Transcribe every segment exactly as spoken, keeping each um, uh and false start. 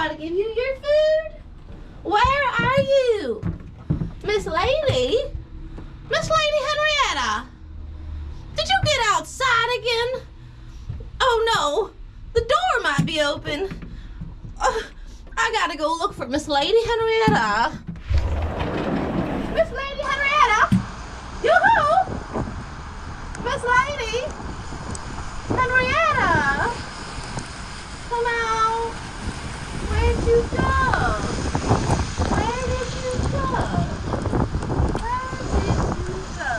try to give you your food? Where are you? Miss Lady? Miss Lady Henrietta? Did you get outside again? Oh no, the door might be open. Uh, I gotta go look for Miss Lady Henrietta. Miss Lady Henrietta? Yoo-hoo! Miss Lady Henrietta? Come out. Where'd you go? Where did you go? Where did you go?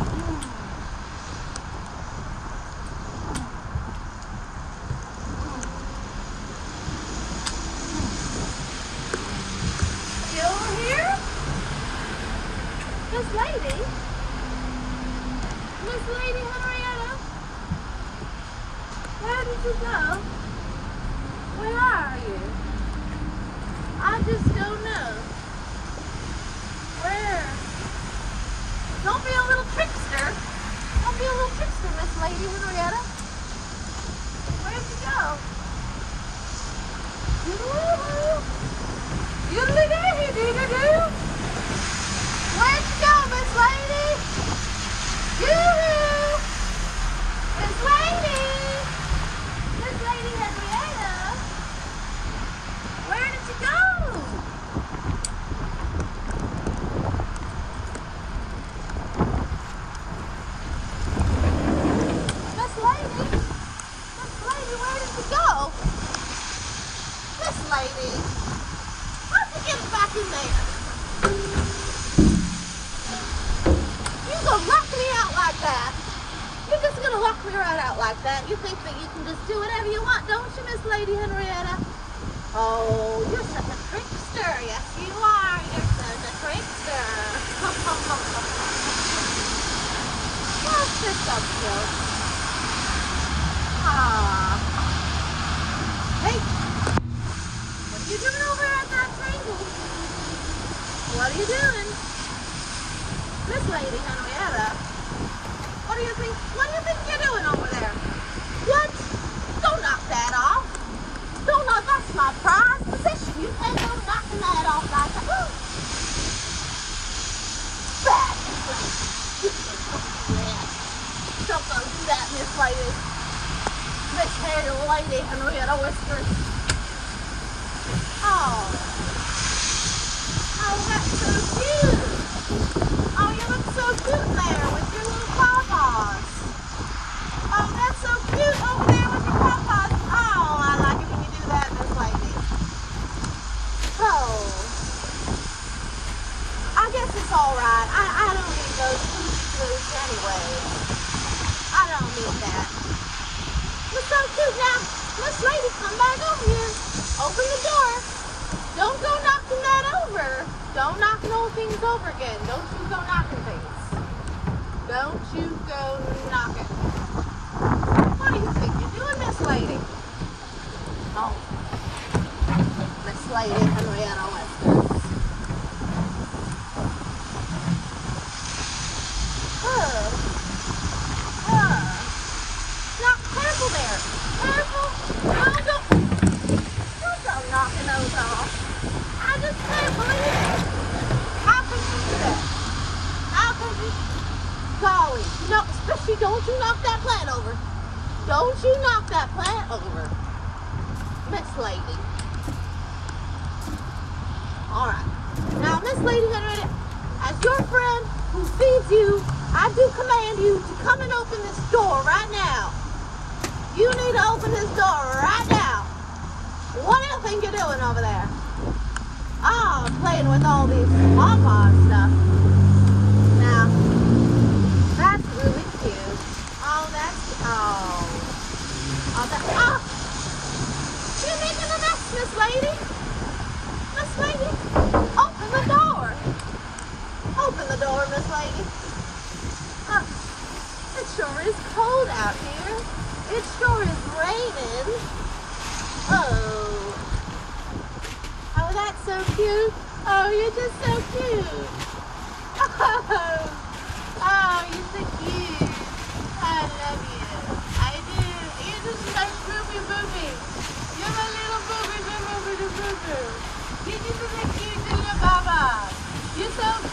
Are you over here? Miss Lady? Miss Lady Henrietta? Where did you go? Where are you? I just don't know. Where? Don't be a little trickster. Don't be a little trickster, Miss Lady Henrietta. Where'd you go? Yoo-hoo! Yoodly-doo-doo-doo-doo! Where'd you go, Miss Lady? Yoo-hoo! Miss Lady! Miss Lady Henrietta! Where did you go? Miss Lady? Miss Lady, where did you go? Miss Lady? How'd you get back in there? You gonna lock me out like that? You're just gonna lock me right out like that? You think that you can just do whatever you want, don't you, Miss Lady Henrietta? Oh, you're such a trickster. Yes, you are. You're such a trickster. That's just so cute. Ah. Hey, what are you doing over at that table? What are you doing? Miss Lady Henrietta, what do you think, what do you think you're doing over there? What? Don't knock that off. Don't knock, that's my prize position. You can't go knocking that off like that. Ooh. Bad yeah. Don't go do that, Miss Lady. Miss Lady Henrietta Whiskers. Oh. Oh, that's so cute. Oh, you look so cute there with your little paw-paws. Oh, that's so cute over there with your paw-paws. Oh, I like it when you do that, Miss Lady. Oh. I guess it's all right. I, I don't need those food anyway. I don't need that. It's so cute now. Miss Lady, come back over here. Open the door. Don't go knocking that over. Don't knock no things over again. Don't you go knocking things. Don't you go knocking. What do you think you're doing, Miss Lady? Oh. Miss Lady Henrietta Whiskers. Huh. Huh. Now, careful there. Careful. Don't go. Don't go knocking those off. I just can't believe it. How can you do that? How can you? Golly. No, especially don't you knock that plant over. Don't you knock that plant over. Miss Lady. Alright. Now, Miss Lady Henrietta, as your friend who feeds you, I do command you to come and open this door right now. You need to open this door right now. What do you think you're doing over there? Oh, playing with all these pawpaw stuff. Now, that's really cute. Oh, that's, oh. Oh, that's, oh. You're making a mess, Miss Lady. Miss Lady, open the door. Open the door, Miss Lady. Oh, it sure is cold out here. It sure is raining. Oh. Oh, that's so cute. Oh, you're just so cute. Oh, oh, you're so cute. I love you. I do. You're just like booby booby. You're my little booby booby booby booby.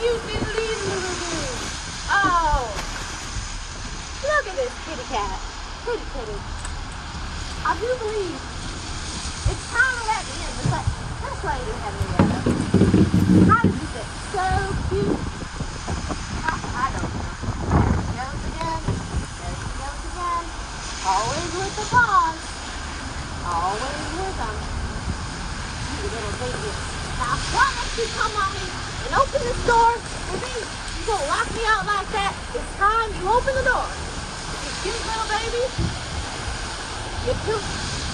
cute little little. Oh, look at this kitty cat. Kitty kitty. I do believe it's time to let me in. But like, this Lady Henrietta. How did you get so cute? I, I don't know. There she goes again. There she goes again. Always with the paws. Always with them. You little baby. Now, why don't you come on me and open this door for me? You gonna lock me out like that? It's time you open the door. You cute little baby. You cute.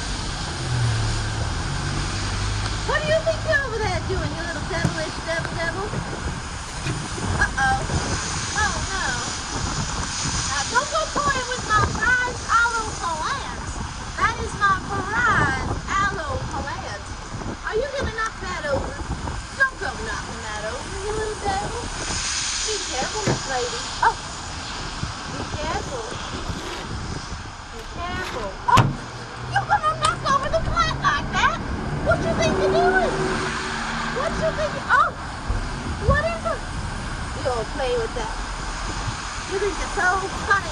What do you think you're over there doing, you little devilish devil devil? Uh-oh. Oh, no. Now, don't go toying with my prized aloe plant. That is my prized aloe plant. Are you going to knock that over? Don't go knocking that over, you little devil. Be careful, Miss Lady. Oh. Be careful. Be careful. Oh. You're going to knock over the plant like that? What you think you're doing? What you think you... Oh! What is it? You don't play with that. You think you're so funny.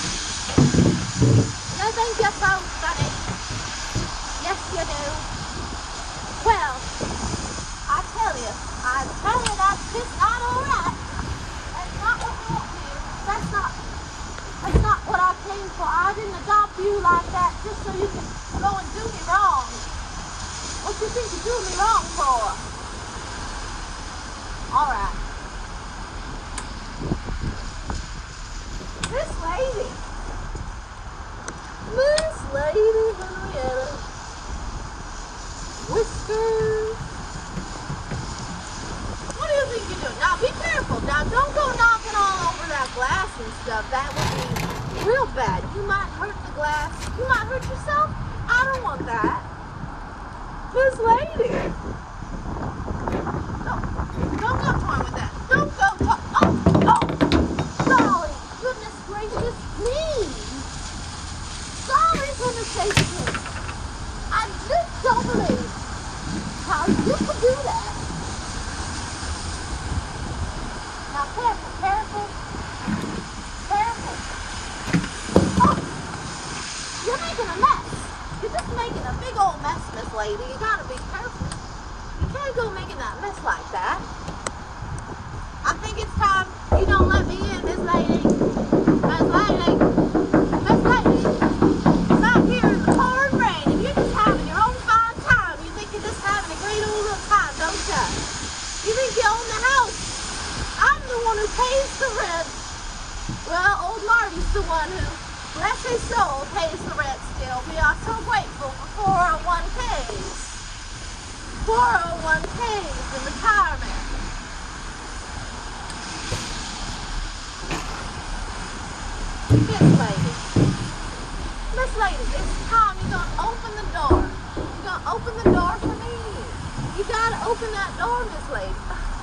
You think you're so funny. Yes, you do. Well, I tell you, I tell you that's just not alright. That's not what we want to do. That's not... That's not what I came for. I didn't adopt you like that just so you can go and do me wrong. What you think you're doing me wrong for? All right. This lady. Miss Lady Henrietta Whiskers. What do you think you're doing? Now be careful. Now don't go knocking all over that glass and stuff. That would be real bad. You might hurt the glass. You might hurt yourself. I don't want that. This lady. No, don't go toying with that. Don't go to- Oh, oh. Golly, goodness gracious me. Golly, goodness gracious me. I just don't believe how you could do that. Now, careful, careful. Careful. Oh, you're making a mess. You're just making a big old mess, Miss Lady. You gotta be careful. You can't go making that mess like that. I think it's time you don't let me in, Miss Lady. Miss Lady. Miss Lady. It's out here in the pouring rain and you're just having your own fine time. You think you're just having a great old little time, don't you? You think you own the house. I'm the one who pays the rent. Well, old Marty's the one who, bless his soul, pays the rent still. We are so grateful for four oh one K's. four oh one K's in retirement. Miss Lady. Miss Lady, it's time you're going to open the door. You're going to open the door for me. You got to open that door, Miss Lady.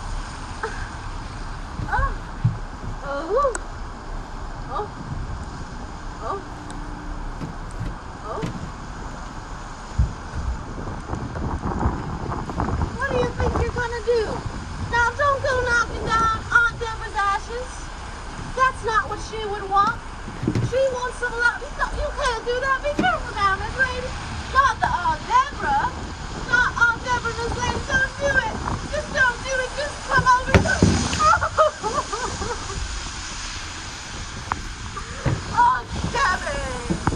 Oh. Oh. Oh. Oh. Oh. What do you think you're gonna do? Now don't go knocking down Aunt Deborah's ashes. That's not what she would want. She wants some love. You, don't, you can't do that. Be careful now, Miss Lady. Not the Aunt Deborah. Not Aunt Deborah, Miss Lady. Don't do it. Just don't do it. Just come over to Aunt Debbie.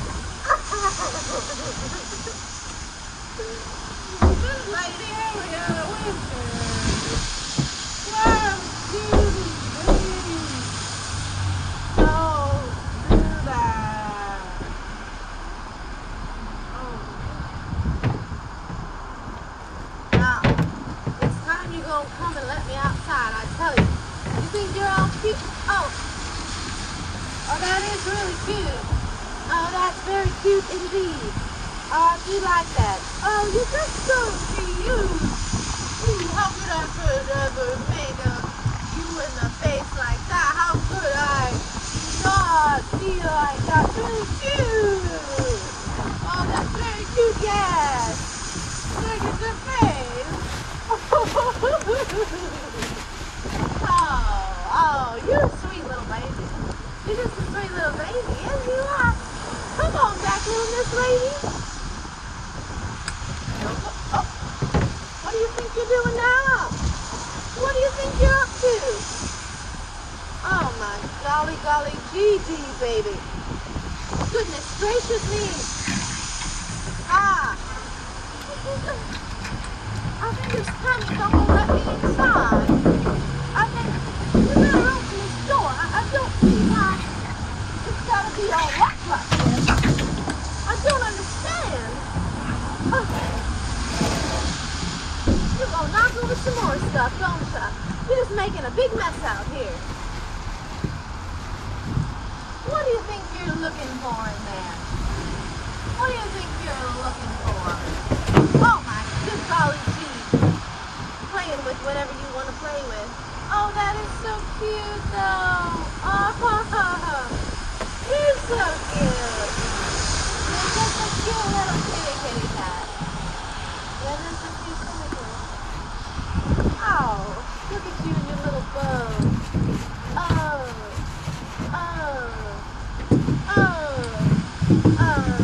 This Lady Henrietta Whiskers. Where do these babies? Don't do that. Oh. Now, it's time you gonna come and let me outside, I tell you. You think you're all cute? Oh. Oh, that is really cute. Oh, that's very cute indeed. Oh, I do like that. Oh, you're just so cute. Ooh, how could I could ever make a you in the face like that? How could I not be like that? Really cute. Oh, that's very cute, yes. Look at the face. Oh. Oh, you're a sweet little baby. You're just a sweet little baby. Yes, you are. Come on back, little Miss Lady. Oh, oh. What do you think you're doing now? What do you think you're up to? Oh, my golly, golly, Gigi, baby. Goodness gracious me. Ah. I think this honey don't want to let me inside. I think you better open this door. I, I don't see why it's got to be all locked like this. I don't understand. Oh. You're going to knock over some more stuff, don't you? You're just making a big mess out here. What do you think you're looking for in there? What do you think you're looking for? Oh my good golly gee. Playing with whatever you want to play with. Oh, that is so cute though. Oh, he's so cute. You're just a cute little kitty kitty cat. You're just a cute kitty cat. Oh, look at you and your little bow. Oh, oh, oh, oh.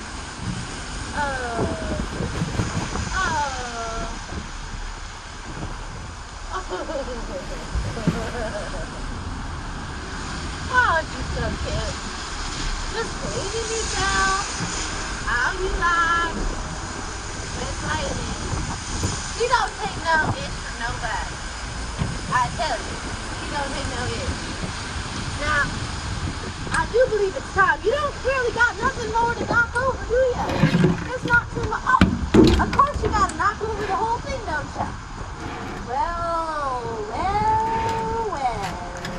Oh, you're so cute. Just leaving you down. How you like. Miss Lady. She don't take no itch from nobody. I tell you. She don't take no itch. Now, I do believe it's time. You don't really got nothing more to knock over, do you? It's not too much. Oh, of course you got to knock over the whole thing, don't you? Well, well, well.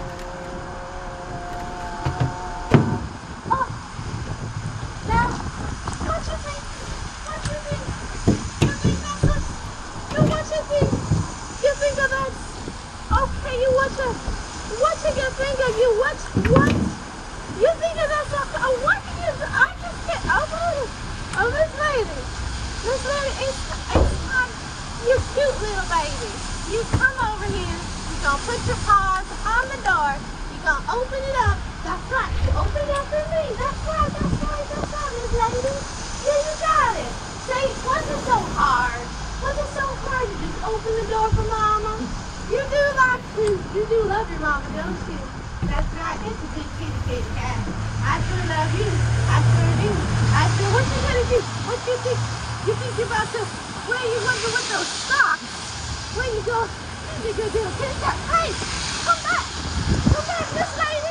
Oh, now, what you think? What you think? You think that's what? You what you think? You think of that? Okay, you what you? What you can think of? You what? What? You think of that? Oh, what can you? I just can't. Oh, oh, Miss Lady, Miss Lady, it's it's time. You cute little baby. You come over here, you're going to put your paws on the door, you're going to open it up. That's right, you open it up for me. That's right, that's right, that's right, Miss Lady. Yeah, you got it. Say, was it so hard? Was it so hard to just open the door for Mama? You do like to, you do love your Mama, don't you? That's right, it's a good kitty kitty cat. I sure love you. I sure do. I sure, what you gonna do? What you think? You think you're about to, where you wonder with those socks? Where you go? You think you're gonna get that? Hey, come back! Come back, Miss Lady!